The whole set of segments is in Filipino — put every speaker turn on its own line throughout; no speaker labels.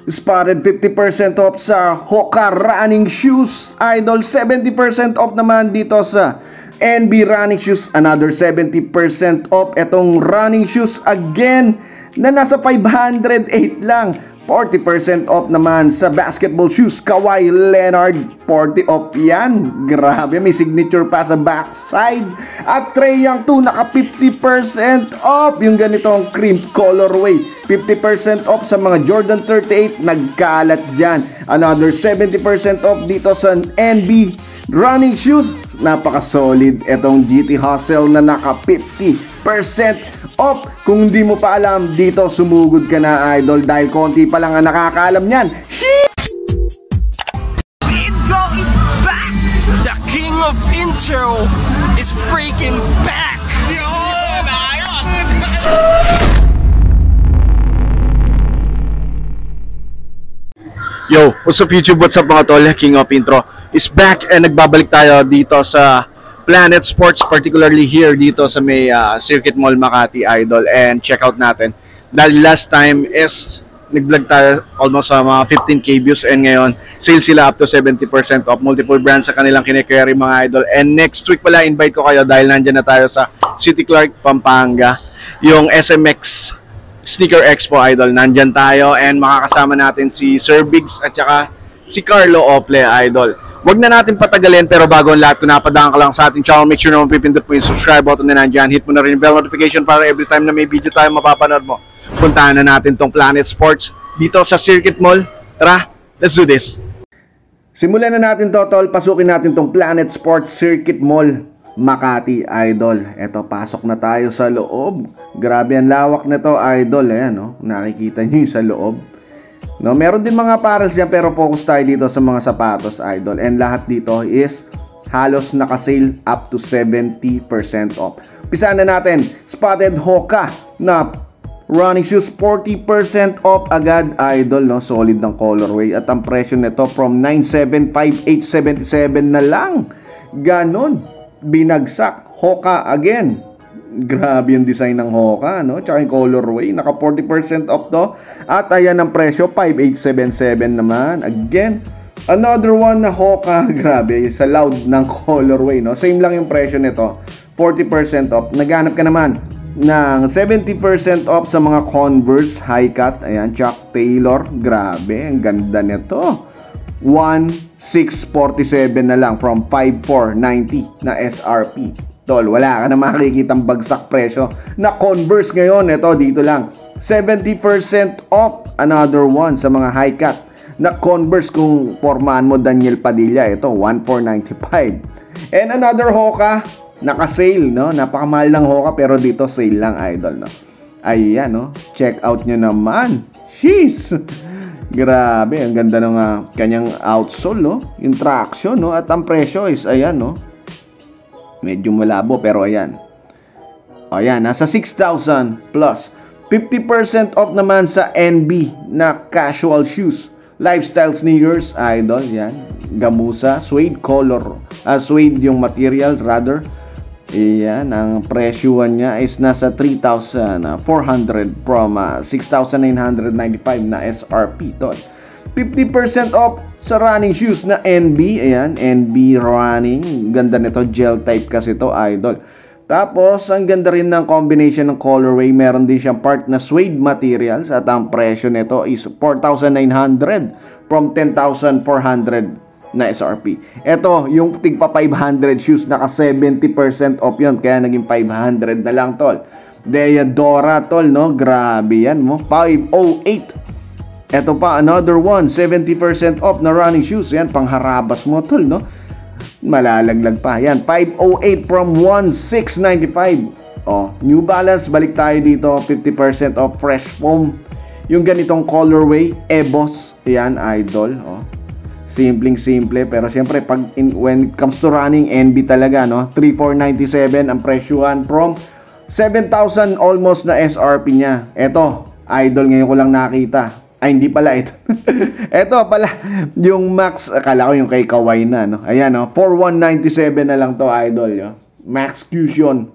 Spotted 50% off sa Hoka running shoes, idol. 70% off naman dito sa NB running shoes, another 70% off. Etong running shoes again na nasa 508 lang. 40% off naman sa basketball shoes, Kawhi Leonard, 40 off yan. Grabe, may signature pa sa backside. At Trae Young 2, naka 50% off. Yung ganitong cream colorway, 50% off sa mga Jordan 38, nagkalat dyan. Another 70% off dito sa NB running shoes. Napaka-solid etong GT Hustle na naka 50% off. Kung hindi mo pa alam, dito sumugod ka na, idol, dahil konti pa lang ang nakakaalam niyan.
Intro is back! The king of intro is freaking back!
Yo, what's up YouTube? What's up mga tol? King of Intro is back and nagbabalik tayo dito sa Planet Sports, particularly here dito sa may Circuit Mall Makati, idol. And check out natin. Dahil last time is nag-vlog tayo almost sa mga 15k views and ngayon sale sila up to 70% off. Multiple brands sa kanilang kine-carry mga idol. And next week pala invite ko kayo dahil nandyan na tayo sa City Clark, Pampanga. Yung SMX Sneaker Expo, idol, nandyan tayo and makakasama natin si Sir Biggs at saka si Carlo Ople, idol. Wag na natin patagalin, pero bago ang lahat, kung napadaan ka lang sa ating channel, make sure na mapipindot mo yung subscribe button na nandyan. Hit mo na rin yung bell notification para every time na may video tayo mapapanood mo. Puntahan na natin tong Planet Sports dito sa Circuit Mall. Tara, let's do this.
Simulan na natin to, tol. Pasukin natin tong Planet Sports Circuit Mall Makati, idol. Eto, pasok na tayo sa loob. Grabe ang lawak na to, idol. Ayan, no? Nakikita nyo yung sa loob. No, meron din mga apparels dyan, pero focus tayo dito sa mga sapatos, idol. And lahat dito is halos naka-sale up to 70% off. Pisaan na natin. Spotted Hoka na running shoes, 40% off agad, idol, no? Solid ng colorway. At ang presyo nito from 9,758.77 na lang. Ganon. Binagsak. Hoka again. Grabe yung design ng Hoka, no? Tsaka yung colorway, naka 40% off to. At ayan ang presyo, 5,877 naman. Again, another one na Hoka. Grabe, sa loud ng colorway, no? Same lang yung presyo nito, 40% off. Naghanap ka naman ng 70% off sa mga Converse high cut. Ayan, Chuck Taylor. Grabe, ang ganda nito. 1,647 na lang from 5,490 na SRP. Tol, wala ka na makikitang bagsak presyo na Converse ngayon. Ito, dito lang 70% off. Another one sa mga high cut na Converse, kung pormahan mo Daniel Padilla. Ito, 1,495. And another Hoka, naka-sale, no? Napakamahal ng Hoka, pero dito sale lang, idol, no? Ayan, no? Check out nyo naman. Sheesh! Grabe, ang ganda ng kanyang outsole, no? Yung traction, no? At ang presyo is, ayan, no? Medyo malabo, pero ayan. Ayan, nasa 6,000 plus. 50% off naman sa NB na casual shoes. Lifestyle sneakers, idol, yan. Gamusa, suede color. Suede yung material, rather. Ayan, ang presyuan niya is nasa 3,400 from 6,995 na SRP, tol. 50% off sa running shoes na NB. Ayan, NB running. Ganda nito, gel type kasi to, idol. Tapos, ang ganda rin ng combination ng colorway. Meron din siyang part na suede materials at ang presyo nito is 4,900 from 10,400 na SRP. Ito, yung tigpa 500 shoes, naka 70% off yun. Kaya naging 500 na lang, tol. Deodora, tol, no? Grabe yan mo. 508. Ito pa, another one, 70% off na running shoes. Yan, pangharabas mo, tol, no? Malalaglag pa. Yan, 508 from 1,695. Oh, New Balance, balik tayo dito. 50% off fresh foam. Yung ganitong colorway, Ebos. Yan, idol, oh. Simpleng-simple, pero siyempre when it comes to running, NB talaga, no? 3,497 ang presyuhan from 7,000 almost na SRP niya. Eto, idol, ngayon ko lang nakita. Ay, hindi pala ito. Eto pala, yung Max, akala ko yung kay Kawhi na, no? Ayan, no? 4,197 na lang to, idol, yo. Max Fusion.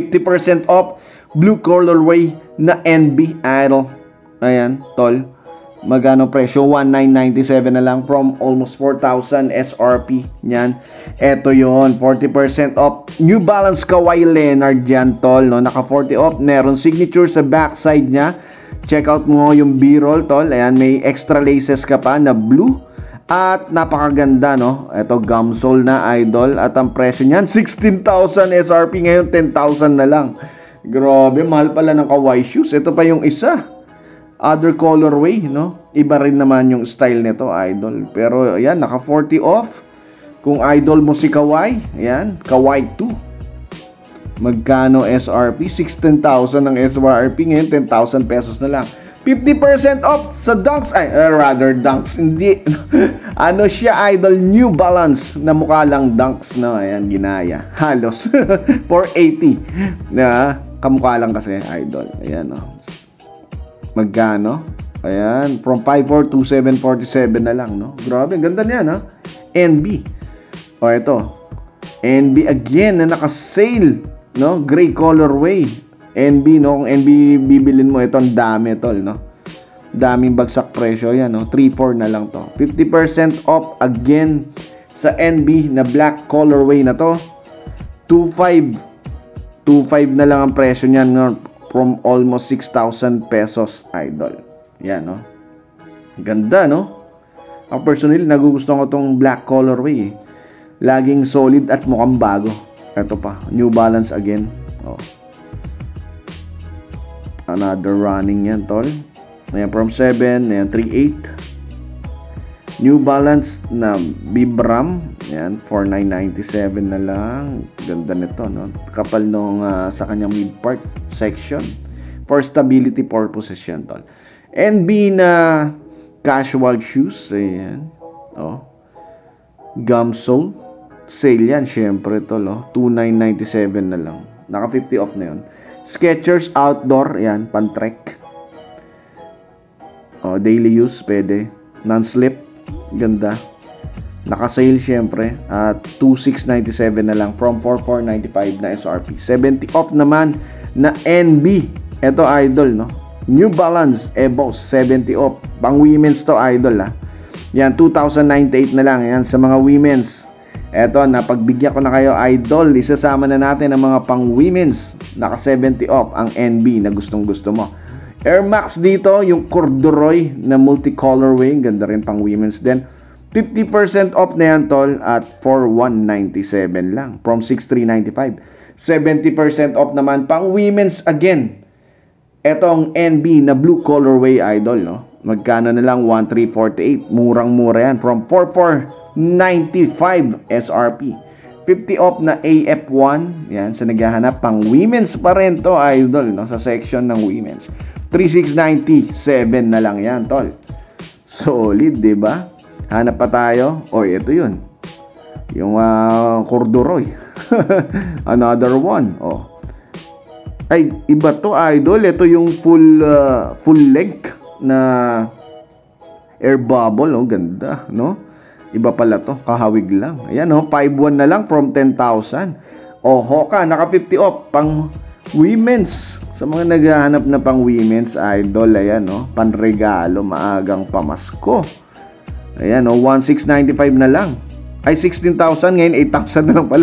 50% off, blue colorway na NB, idol. Ayan, tol. Magkano presyo? 1,997 na lang from almost 4,000 SRP. Yan. Ito yon, 40% off. New Balance Kawhi Leonard yan, tol. No? Naka 40 off. Meron signature sa backside niya. Check out mo yung B-roll, tol. Ayan, may extra laces ka pa na blue. At napakaganda, no? Ito, gum sole na, idol. At ang presyo niyan, 16,000 SRP. Ngayon, 10,000 na lang. Grabe, mahal pala ng Kawhi shoes. Ito pa yung isa. Other colorway, no? Iba rin naman yung style nito, idol. Pero, ayan, naka 40 off. Kung idol mo si Kawhi, ayan, Kawhi 2. Magkano SRP? 16,000 ang SRP. Ngayon, 10,000 pesos na lang. 50% off sa Dunks. Ay, rather Dunks. Hindi. Ano siya, idol? New Balance na mukha lang Dunks, no? Ayan, ginaya. Halos. 480. Na, kamukha lang kasi, idol. Ayan, no? Magkano? Ayan, from 5,400 to 747 na lang, no? Grabe, ganda niyan, ha? NB. O, ito. NB again na naka-sale, no? Gray colorway. NB, no? Kung NB bibilin mo, ito, ang dami, tol, no? Daming bagsak presyo, yan, no? 3,400 na lang to. 50% off again sa NB na black colorway na to. 2,500. 2,500 na lang ang presyo niyan, no? From almost 6,000 pesos, idol. Yan, no? Ganda, no? Ako personally, nagugustuhan ko tong black colorway, eh. Laging solid at mukhang bago. Ito pa, New Balance again. Oh. Another running yan, tol. Ayan, from 7, ayan, 3,800. New Balance na Vibram, ayan, 4,997 na lang. Ganda nito, no? Kapal nung sa kanyang mid part section. For stability purposes yan, tol. NB na casual shoes, ayan. Oh. Gum sole. Sale yan, syempre, tol, oh. 2,997 na lang. Naka 50 off na yun. Skechers outdoor, ayan, pan-trek. Oh, daily use, pwede. Non-slip. Ganda. Naka-sale syempre at 2,697 na lang from 4,495 na SRP. 70 off naman na NB. Ito, idol, no? New Balance Evo 70 off. Pang women's to, idol, ha. Yan, 2,098 na lang. Yan, sa mga women's. Ito, napagbigyan ko na kayo, idol. Isasama na natin ang mga pang women's. Naka 70 off ang NB na gustong gusto mo. Air Max dito, yung corduroy na multicolorway, ganda rin pang women's din. 50% off na yan, tol, at 4,197 lang from 6,395. 70% off naman pang women's again. Etong NB na blue colorway, idol, no? Magkano na lang? 1,348. Murang-mura yan from 4,495 SRP. 50 off na AF1. Yan, sa naghahanap pang women's pa rin to, idol, no? Sa section ng women's. 3,697 na lang yan, tol. Solid, diba? Hanap pa tayo. O, ito yun. Yung corduroy. Another one. O. Ay, iba to, idol. Ito yung full length na air bubble. O, ganda, no? Iba pala to. Kahawig lang. Ayan, o. 5,100 na lang from 10,000. O, Hoka. Naka 50 off. Pang women's. Sa mga naghahanap na pang women's, idol, ayan, no? Panregalo, maagang pamasko. Ayan, no? 1,695 na lang. Ay, 16,000. Ngayon, 8,000 na lang pala.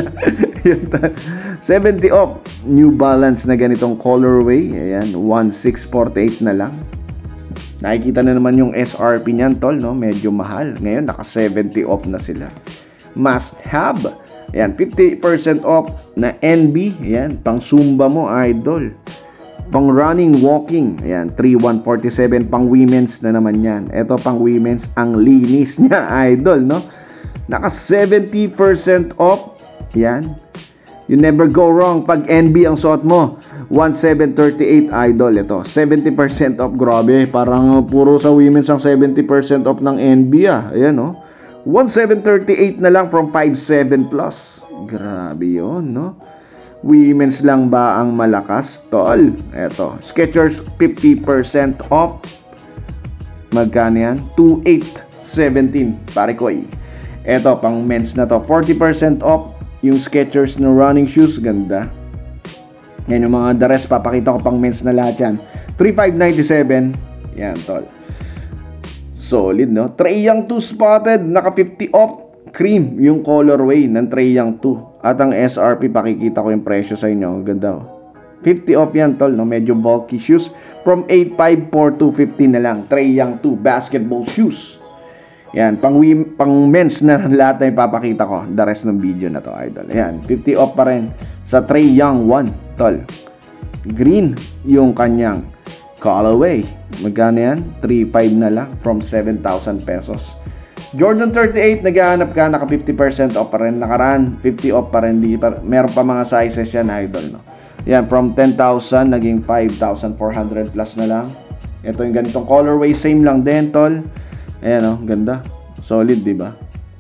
70 off. New Balance na ganitong colorway. Ayan, 1,648 na lang. Nakikita na naman yung SRP niyan, tol, no? Medyo mahal. Ngayon, naka 70 off na sila. Must have. Ayan, 50% off na NB. Ayan, pang Zumba mo, idol. Pang running, walking. Ayan, 3,147. Pang women's na naman yan. Ito, pang women's. Ang linis niya, idol, no? Naka 70% off. Ayan. You never go wrong pag NB ang suot mo. 1,738, idol. Ito, 70% off. Grabe, parang puro sa women's ang 70% off ng NB, ah. Ayan, no? 1,738 na lang from 5,700 plus. Grabe yun, no? Women's lang ba ang malakas, tol? Eto, Skechers 50% off. Magkano yan? 2,817, pare ko. Eto, pang men's na to, 40% off. Yung Skechers na running shoes, ganda. Yan yung mga the rest, papakita ko pang men's na lahat yan. 3,597. Yan, tol. Solid, no? Trae Young 2 spotted, naka 50 off. Cream yung colorway ng Trae Young 2. At ang SRP, pakikita ko yung presyo sa inyo. Ganda, oh. 50 off yan, tol, no? Medyo bulky shoes. From 854 to 15 na lang. Trae Young 2 basketball shoes. Yan, pang men's na lahat na ipapakita ko. The rest ng video na to, idol. Yan, 50 off pa rin sa Trae Young 1, tol. Green yung kanyang colorway. Magkano yan? 3.5 na lang from 7,000 pesos. Jordan 38, naghahanap ka, naka 50% off pa rin. Nakaraan, 50 off pa rin. Meron pa mga sizes yan, idol, no? Yan, from 10,000, naging 5,400 plus na lang. Ito yung ganitong colorway, same lang din, tol. Ayan, oh, ganda. Solid, di ba?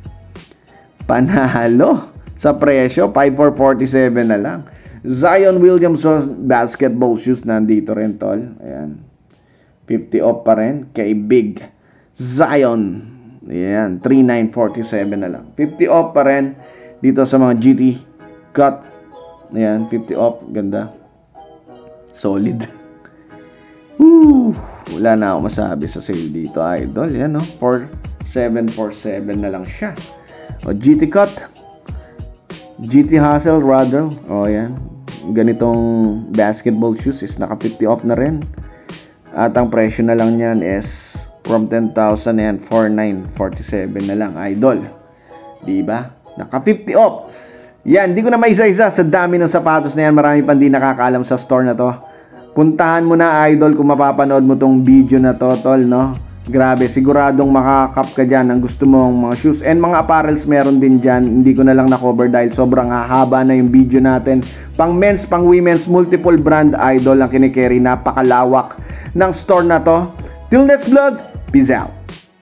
Panalo sa presyo, 5,447 na lang. Zion Williamson basketball shoes, nandito rin, tol. Ayan. 50 off pa rin kay Big Zion. Ayan, 3,947 na lang. 50 off pa rin dito sa mga GT cut. Ayan, 50 off. Ganda. Solid. Woo! Wala na ako masabi sa sale dito, idol. Yan, no? 4,747 na lang siya. O, GT cut. GT Hustle, rather. O, yan. Ganitong basketball shoes is naka 50 off na rin. At ang presyo na lang niyan is from 10,000 and 4,947 na lang, idol. Diba? Naka 50 off. Yan, di ko na maisa-isa sa dami ng sapatos na yan. Marami pang di nakakaalam sa store na to. Puntahan mo na, idol, kung mapapanood mo tong video na to, tol, no? Grabe, siguradong makakap ka dyan ang gusto mong mga shoes. And mga apparels meron din dyan. Hindi ko na lang na-cover dahil sobrang hahaba na yung video natin. Pang men's, pang women's, multiple brand, idol, ang kinikerry. Napakalawak ng store na to. Till next vlog, peace out.